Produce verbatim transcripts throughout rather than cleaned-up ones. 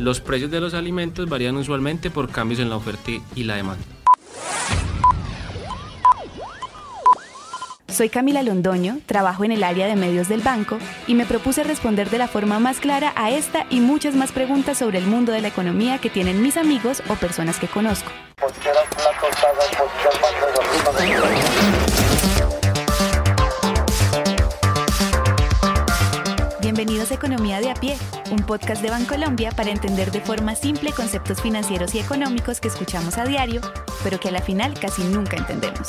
Los precios de los alimentos varían usualmente por cambios en la oferta y la demanda. Soy Camila Londoño, trabajo en el área de medios del banco y me propuse responder de la forma más clara a esta y muchas más preguntas sobre el mundo de la economía que tienen mis amigos o personas que conozco. Bienvenidos a Economía de a pie, un podcast de Bancolombia para entender de forma simple conceptos financieros y económicos que escuchamos a diario, pero que a la final casi nunca entendemos.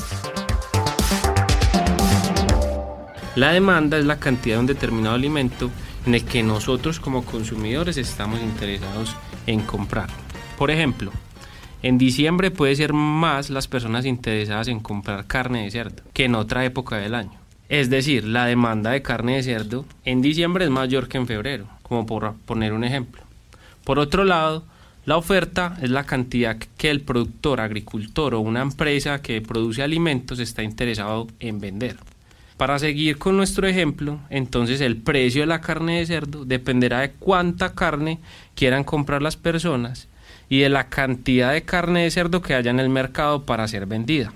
La demanda es la cantidad de un determinado alimento en el que nosotros como consumidores estamos interesados en comprar. Por ejemplo, en diciembre puede ser más las personas interesadas en comprar carne de cerdo que en otra época del año. Es decir, la demanda de carne de cerdo en diciembre es mayor que en febrero, como por poner un ejemplo. Por otro lado, la oferta es la cantidad que el productor, agricultor o una empresa que produce alimentos está interesado en vender. Para seguir con nuestro ejemplo, entonces el precio de la carne de cerdo dependerá de cuánta carne quieran comprar las personas y de la cantidad de carne de cerdo que haya en el mercado para ser vendida.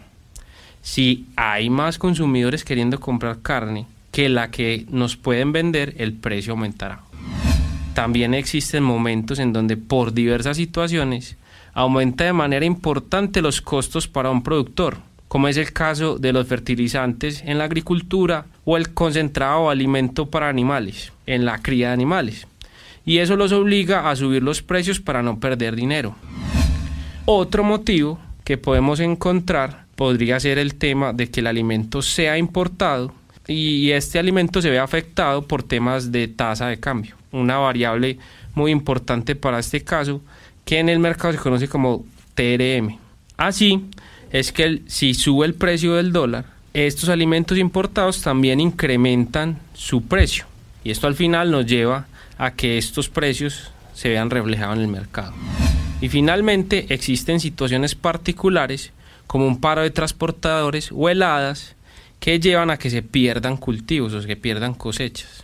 Si hay más consumidores queriendo comprar carne que la que nos pueden vender, el precio aumentará. También existen momentos en donde por diversas situaciones aumenta de manera importante los costos para un productor, como es el caso de los fertilizantes en la agricultura o el concentrado o alimento para animales en la cría de animales. Y eso los obliga a subir los precios para no perder dinero. Otro motivo que podemos encontrar podría ser el tema de que el alimento sea importado y este alimento se ve afectado por temas de tasa de cambio, una variable muy importante para este caso que en el mercado se conoce como T R M. Así es que el, si sube el precio del dólar, estos alimentos importados también incrementan su precio y esto al final nos lleva a que estos precios se vean reflejados en el mercado. Y finalmente existen situaciones particulares como un paro de transportadores o heladas que llevan a que se pierdan cultivos o que pierdan cosechas.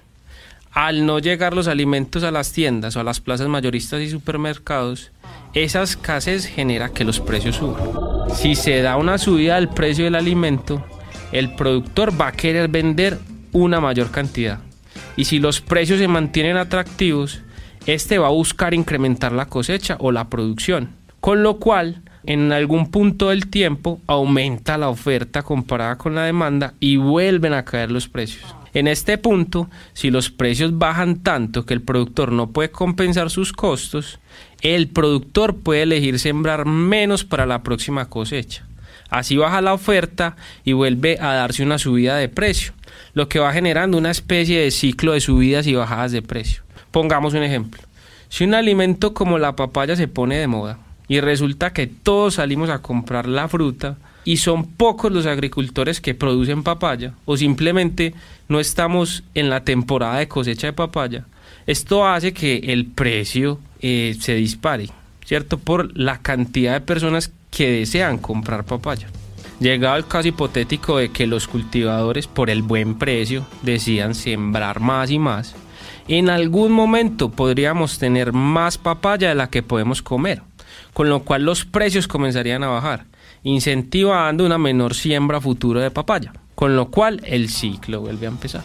Al no llegar los alimentos a las tiendas o a las plazas mayoristas y supermercados, esa escasez genera que los precios suban. Si se da una subida del precio del alimento, el productor va a querer vender una mayor cantidad. Y si los precios se mantienen atractivos, este va a buscar incrementar la cosecha o la producción, con lo cual en algún punto del tiempo aumenta la oferta comparada con la demanda y vuelven a caer los precios. En este punto, si los precios bajan tanto que el productor no puede compensar sus costos, el productor puede elegir sembrar menos para la próxima cosecha. Así baja la oferta y vuelve a darse una subida de precio, lo que va generando una especie de ciclo de subidas y bajadas de precio. Pongamos un ejemplo. Si un alimento como la papaya se pone de moda y resulta que todos salimos a comprar la fruta y son pocos los agricultores que producen papaya o simplemente no estamos en la temporada de cosecha de papaya, esto hace que el precio eh, se dispare, ¿cierto? Por la cantidad de personas que desean comprar papaya. Llegado el caso hipotético de que los cultivadores por el buen precio decidan sembrar más y más, en algún momento podríamos tener más papaya de la que podemos comer, con lo cual los precios comenzarían a bajar, incentivando una menor siembra futura de papaya, con lo cual el ciclo vuelve a empezar.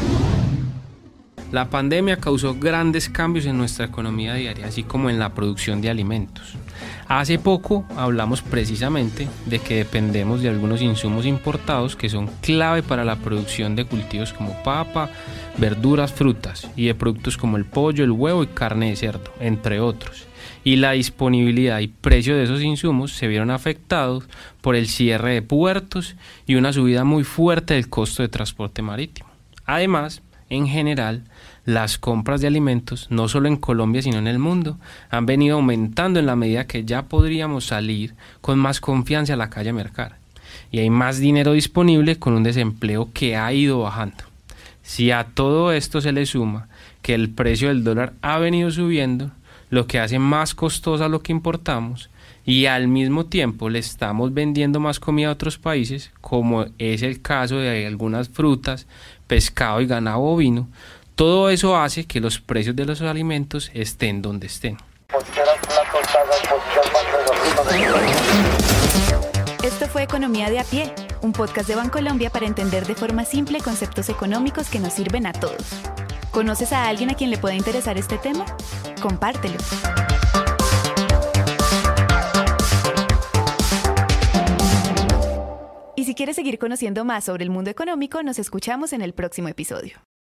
La pandemia causó grandes cambios en nuestra economía diaria, así como en la producción de alimentos. Hace poco hablamos precisamente de que dependemos de algunos insumos importados que son clave para la producción de cultivos como papa, verduras, frutas y de productos como el pollo, el huevo y carne de cerdo, entre otros. Y la disponibilidad y precio de esos insumos se vieron afectados por el cierre de puertos y una subida muy fuerte del costo de transporte marítimo. Además, en general, las compras de alimentos, no solo en Colombia sino en el mundo, han venido aumentando en la medida que ya podríamos salir con más confianza a la calle a mercar. Y hay más dinero disponible con un desempleo que ha ido bajando. Si a todo esto se le suma que el precio del dólar ha venido subiendo, lo que hace más costosa lo que importamos, y al mismo tiempo le estamos vendiendo más comida a otros países, como es el caso de algunas frutas, pescado y ganado bovino, todo eso hace que los precios de los alimentos estén donde estén. Esto fue Economía de a pie, un podcast de Bancolombia para entender de forma simple conceptos económicos que nos sirven a todos. ¿Conoces a alguien a quien le pueda interesar este tema? Compártelo. Y si quieres seguir conociendo más sobre el mundo económico, nos escuchamos en el próximo episodio.